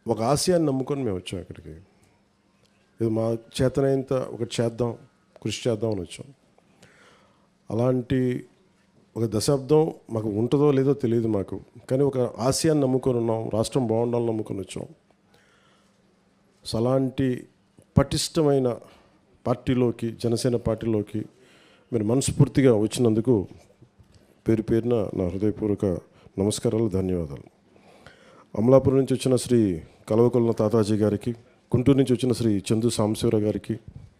ఒక ఆశయాన్ని నమ్ముకొని మేము వచ్చాం ఇక్కడికి. ఇది మా చేతనైనంత ఒకటి చేద్దాం, కృషి చేద్దాం అని వచ్చాం. అలాంటి ఒక దశాబ్దం మాకు ఉంటుందో లేదో తెలియదు మాకు, కానీ ఒక ఆశయాన్ని నమ్ముకొని ఉన్నాం, రాష్ట్రం బాగుండాలని నమ్ముకొని వచ్చాం. సో అలాంటి పటిష్టమైన పార్టీలోకి, జనసేన పార్టీలోకి మీరు మనస్ఫూర్తిగా వచ్చినందుకు పేరు పేరున నా హృదయపూర్వక నమస్కారాలు, ధన్యవాదాలు. అమలాపురం నుంచి వచ్చిన శ్రీ కలవకొల్ల తాతాజీ గారికి, గుంటూరు నుంచి వచ్చిన శ్రీ చందు సాంబశివరావు గారికి,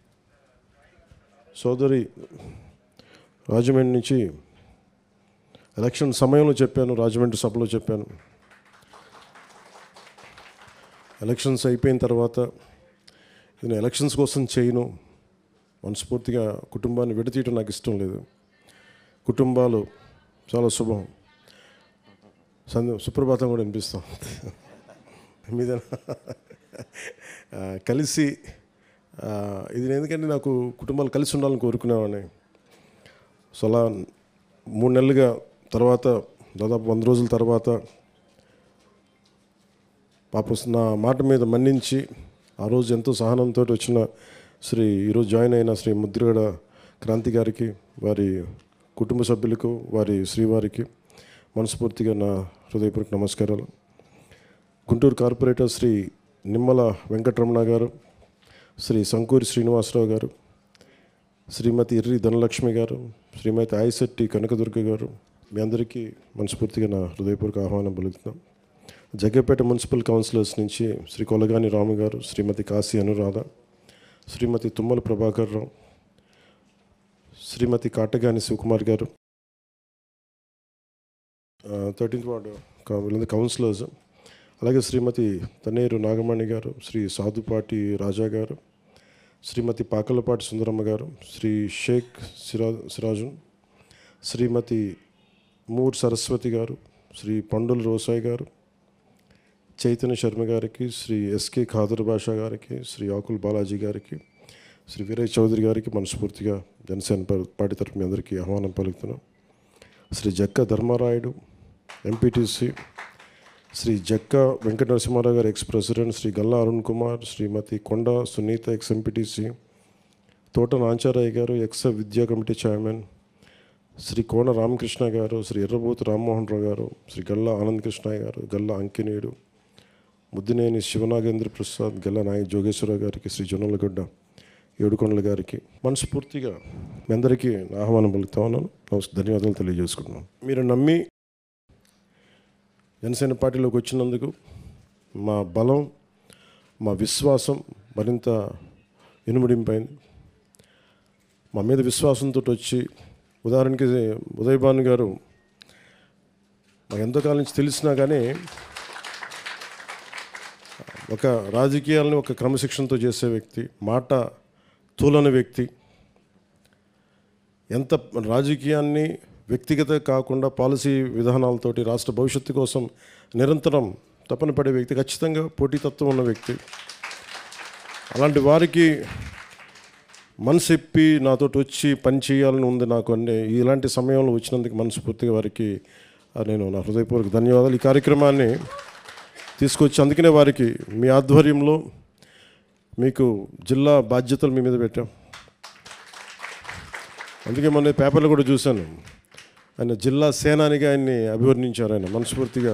సోదరి రాజమండ్రి నుంచి ఎలక్షన్ సమయంలో చెప్పాను, రాజమండ్రి సభలో చెప్పాను. ఎలక్షన్స్ అయిపోయిన తర్వాత నేను ఎలక్షన్స్ కోసం చేయను, మనస్ఫూర్తిగా కుటుంబాన్ని విడతీయటం నాకు ఇష్టం లేదు. కుటుంబాలు చాలా శుభం. సుప్రభాతం కూడా వినిపిస్తాం మీద కలిసి. ఇది ఎందుకంటే నాకు కుటుంబాలు కలిసి ఉండాలని కోరుకునేవాడిని. సో అలా 3 నెలలుగా తర్వాత, దాదాపు 100 రోజుల తర్వాత పాప నా మాట మీద మన్నించి ఆ రోజు ఎంతో సహనంతో వచ్చిన ఈరోజు జాయిన్ అయిన శ్రీ ముద్రగడ క్రాంతి గారికి, వారి కుటుంబ సభ్యులకు, వారి శ్రీవారికి మనస్ఫూర్తిగా నా హృదయపూర్వక నమస్కారాలు. గుంటూరు కార్పొరేటర్ శ్రీ నిమ్మల వెంకటరమణ గారు, శ్రీ సంకూరి శ్రీనివాసరావు గారు, శ్రీమతి ఎర్రి ధనలక్ష్మి గారు, శ్రీమతి ఆయిశెట్టి కనకదుర్గ గారు, మీ అందరికీ మనస్ఫూర్తిగా నా హృదయపూర్వక ఆహ్వానం పలుకుతున్నాం. జగ్గపేట మున్సిపల్ కౌన్సిలర్స్ నుంచి శ్రీ కొలగాని రాము గారు, శ్రీమతి కాశీ అనురాధ, శ్రీమతి తుమ్మల ప్రభాకర్ రావు, శ్రీమతి కాటగాని శివకుమార్ గారు, 13th వార్డు వీళ్ళందరూ కౌన్సిలర్స్, అలాగే శ్రీమతి తన్నేరు నాగమణి గారు, శ్రీ సాధుపాటి రాజా గారు, శ్రీమతి పాకలపాటి సుందరమ్మ గారు, శ్రీ షేక్ సిరాజు, శ్రీమతి మూర్ సరస్వతి గారు, శ్రీ పండుల రోసాయి గారు, చైతన్య శర్మ గారికి, శ్రీ ఎస్కే ఖాదర్ బాషా గారికి, శ్రీ ఆకుల్ బాలాజీ గారికి, శ్రీ వీరయ్య చౌదరి గారికి మనస్ఫూర్తిగా జనసేన పార్టీ తరఫున అందరికీ ఆహ్వానం పలుకుతున్నాం. శ్రీ జక్క ధర్మారాయుడు ఎంపీటీసీ, శ్రీ జక్క వెంకట నరసింహారావు గారు ex president, Shri Galla Arun Kumar, Shrimati Konda Sunitha ex MPTC, Thota Nancharayya గారు ఎక్స్ విద్యా కమిటీ చైర్మన్, శ్రీ కోన రామకృష్ణ గారు, శ్రీ ఎర్రబోతు రామ్మోహన్ రావు గారు, శ్రీ గల్లా ఆనంద్ కృష్ణయ్య గారు, గల్లా అంకినేయుడు, ముద్దినేని శివనాగేంద్ర ప్రసాద్, గల్లా నాయక్ జోగేశ్వరరావు గారికి, శ్రీ జొన్నలగడ్డ ఏడుకొండల గారికి మనస్ఫూర్తిగా మీ అందరికీ ఆహ్వానం పలుకుతా ఉన్నాను. ధన్యవాదాలు తెలియజేసుకుంటున్నాను. మీరు నమ్మి జనసేన పార్టీలోకి వచ్చినందుకు మా బలం, మా విశ్వాసం మరింత ఇనుముడింపైంది. మా మీద విశ్వాసంతో వచ్చి, ఉదాహరణకి ఉదయ్ భాను గారు మాకు ఎంతోకాలం నుంచి తెలిసినా కానీ ఒక రాజకీయాలని ఒక క్రమశిక్షణతో చేసే వ్యక్తి, మాట తూలని వ్యక్తి, ఎంత రాజకీయాన్ని వ్యక్తిగత కాకుండా పాలసీ విధానాలతోటి రాష్ట్ర భవిష్యత్తు కోసం నిరంతరం తపన పడే వ్యక్తి, ఖచ్చితంగా పోటీతత్వం ఉన్న వ్యక్తి. అలాంటి వారికి మనసెప్పి నాతో వచ్చి పని చేయాలని ఉంది నాకు అన్నీ. ఇలాంటి సమయంలో వచ్చినందుకు మనస్ఫూర్తిగా వారికి నేను నా హృదయపూర్వక ధన్యవాదాలు. ఈ కార్యక్రమాన్ని తీసుకొచ్చి అందుకనే వారికి మీ ఆధ్వర్యంలో మీకు జిల్లా బాధ్యతలు మీ మీద పెట్టాం. అందుకే మొన్న పేపర్లో కూడా చూశాను, ఆయన జిల్లా సేనానిగా ఆయన్ని అభివర్ణించారు. ఆయన మనస్ఫూర్తిగా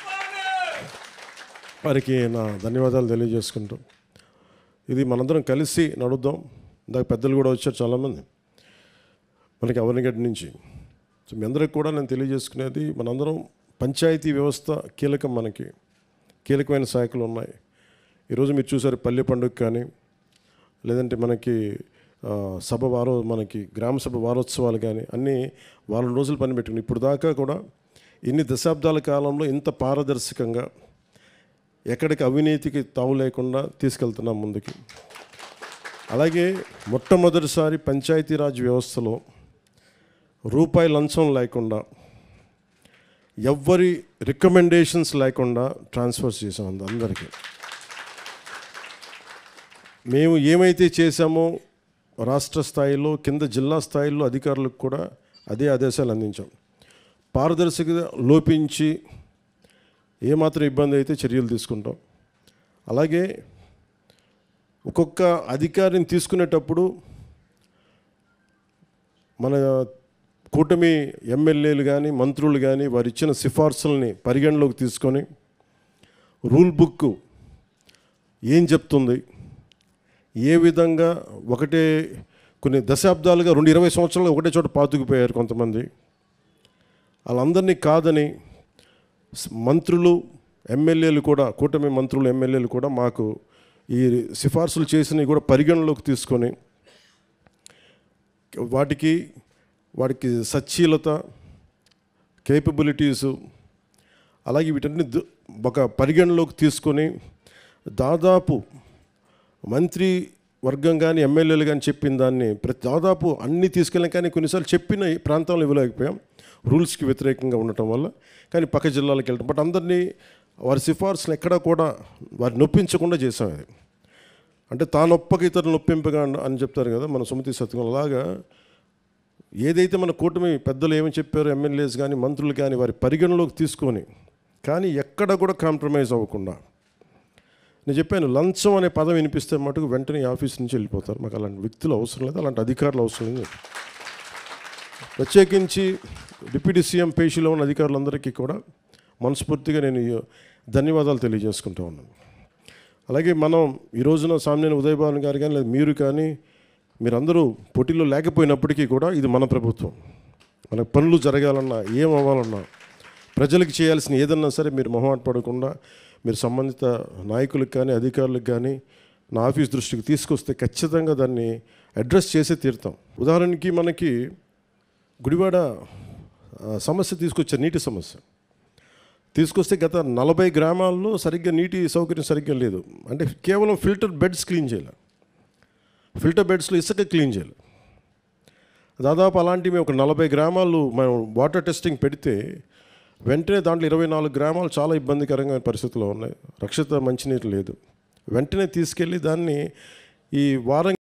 వారికి నా ధన్యవాదాలు తెలియజేసుకుంటాం. ఇది మనందరం కలిసి నడుద్దాం. ఇందాక పెద్దలు కూడా వచ్చారు చాలామంది మనకి అవనిగడ్డ నుంచి. సో మీ అందరికి కూడా నేను తెలియజేసుకునేది, మనందరం పంచాయతీ వ్యవస్థ కీలకం, మనకి కీలకమైన శాఖలు ఉన్నాయి. ఈరోజు మీరు చూసారు పల్లె పండుగ కానీ, లేదంటే మనకి మనకి గ్రామ సభ వారోత్సవాలు కానీ అన్నీ వారం రోజులు పని పెట్టుకుని ఇప్పుడు దాకా కూడా ఇన్ని దశాబ్దాల కాలంలో ఇంత పారదర్శకంగా ఎక్కడికి అవినీతికి తావు లేకుండా తీసుకెళ్తున్నాం ముందుకి. అలాగే మొట్టమొదటిసారి పంచాయతీరాజ్ వ్యవస్థలో రూపాయి లంచం లేకుండా, ఎవ్వరి రికమెండేషన్స్ లేకుండా ట్రాన్స్ఫర్స్ చేసాం అందరికీ. మేము ఏమైతే చేశామో రాష్ట్ర స్థాయిలో, కింద జిల్లా స్థాయిలో అధికారులకు కూడా అదే ఆదేశాలు అందించాం. పారదర్శకత లోపించి ఏమాత్రం ఇబ్బంది అయితే చర్యలు తీసుకుంటాం. అలాగే ఒక్కొక్క అధికారిని తీసుకునేటప్పుడు మన కూటమి ఎమ్మెల్యేలు కానీ మంత్రులు కానీ వారు ఇచ్చిన సిఫార్సుల్ని పరిగణలోకి తీసుకొని రూల్ బుక్ ఏం చెప్తుంది, ఏ విధంగా ఒకటే కొన్ని దశాబ్దాలుగా 20 సంవత్సరాలుగా ఒకటే చోట పాతుకుపోయారు కొంతమంది, వాళ్ళందరినీ కాదని మంత్రులు ఎమ్మెల్యేలు కూడా, కూటమి మంత్రులు ఎమ్మెల్యేలు కూడా మాకు ఈ సిఫార్సులు చేసినవి కూడా పరిగణలోకి తీసుకొని వాటికి సచ్చీలత, కేపబిలిటీసు, అలాగే వీటన్ని ఒక పరిగణలోకి తీసుకొని దాదాపు మంత్రి వర్గం కానీ ఎమ్మెల్యేలు కానీ చెప్పిన దాన్ని దాదాపు అన్నీ తీసుకెళ్ళాం. కానీ కొన్నిసార్లు చెప్పిన ప్రాంతాలను ఇవ్వలేకపోయాం రూల్స్కి వ్యతిరేకంగా ఉండటం వల్ల. కానీ పక్క జిల్లాలకు వెళ్ళటం, బట్ అందరినీ వారి సిఫార్సులు ఎక్కడా కూడా వారి నొప్పించకుండా చేసాం. అది అంటే తానొప్పక ఇతరులు నొప్పింపగా అని చెప్తారు కదా మన సుమతి సత్యం. అలాగా ఏదైతే మన కూటమి పెద్దలు ఏమని చెప్పారో ఎమ్మెల్యేస్ కానీ మంత్రులు కానీ వారి పరిగణలోకి తీసుకొని, కానీ ఎక్కడ కూడా కాంప్రమైజ్ అవ్వకుండా. నేను చెప్పాను, లంచం అనే పదం వినిపిస్తే మటుకు వెంటనే ఆఫీస్ నుంచి వెళ్ళిపోతారు. మాకు అలాంటి వ్యక్తులు అవసరం లేదు, అలాంటి అధికారులు అవసరం లేదు. ప్రత్యేకించి డిప్యూటీ సీఎం పేషీలో ఉన్న అధికారులందరికీ కూడా మనస్ఫూర్తిగా నేను ధన్యవాదాలు తెలియజేసుకుంటూ ఉన్నాను. అలాగే మనం ఈ రోజున సామ్నేని ఉదయభాను గారు కానీ లేదా మీరు కానీ మీరందరూ పోటీలో లేకపోయినప్పటికీ కూడా ఇది మన ప్రభుత్వం. మనకు పనులు జరగాలన్నా, ఏం అవ్వాలన్నా, ప్రజలకు చేయాల్సిన ఏదన్నా సరే మీరు మొహమాట పడకుండా మీరు సంబంధిత నాయకులకు కానీ అధికారులకు కానీ నా ఆఫీస్ దృష్టికి తీసుకొస్తే ఖచ్చితంగా దాన్ని అడ్రస్ చేసే తీరుతాం. ఉదాహరణకి మనకి గుడివాడ సమస్య తీసుకొచ్చారు, నీటి సమస్య తీసుకొస్తే గత 40 గ్రామాల్లో సరిగ్గా నీటి సౌకర్యం సరిగ్గా లేదు. అంటే కేవలం ఫిల్టర్ బెడ్స్ క్లీన్ చేయాలి, ఫిల్టర్ బెడ్స్లో ఇసుక క్లీన్ చేయాలి. దాదాపు అలాంటివి ఒక 40 గ్రామాలు మనం వాటర్ టెస్టింగ్ పెడితే వెంటనే దాంట్లో 24 గ్రామాలు చాలా ఇబ్బందికరంగా పరిస్థితుల్లో ఉన్నాయి, రక్షిత మంచినీరు లేదు. వెంటనే తీసుకెళ్ళి దాన్ని ఈ వారం